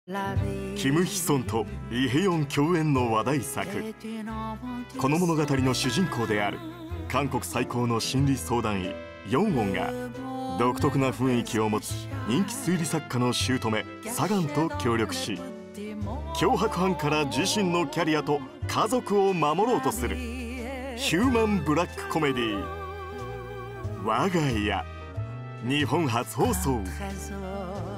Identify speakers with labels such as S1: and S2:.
S1: キム・ヒソンとイ・ヘヨン共演の話題作。この物語の主人公である韓国最高の心理相談医ヨンウォンが独特な雰囲気を持つ人気推理作家の姑サガンと協力し、脅迫犯から自身のキャリアと家族を守ろうとするヒューマンブラックコメディー「我が家」日本初放送。